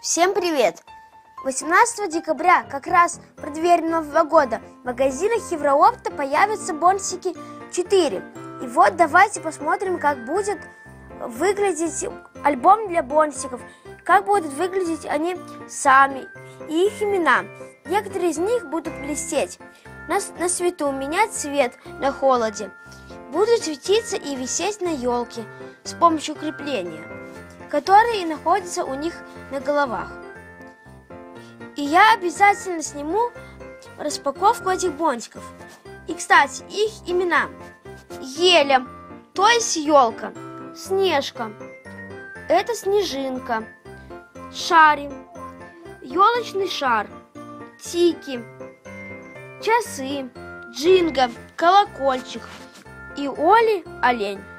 Всем привет! 18 декабря, как раз в преддверии Нового года, в магазинах Евроопта появятся Бонсики 4. И вот давайте посмотрим, как будет выглядеть альбом для Бонсиков, как будут выглядеть они сами и их имена. Некоторые из них будут блестеть на свету, менять цвет на холоде, будут светиться и висеть на елке с помощью крепления, которые находятся у них на головах. И я обязательно сниму распаковку этих бонсиков. И, кстати, их имена: Еля, то есть елка; Снежка, это снежинка; Шарик, елочный шар; Тики, часы; Джинго, колокольчик; и Оли, олень.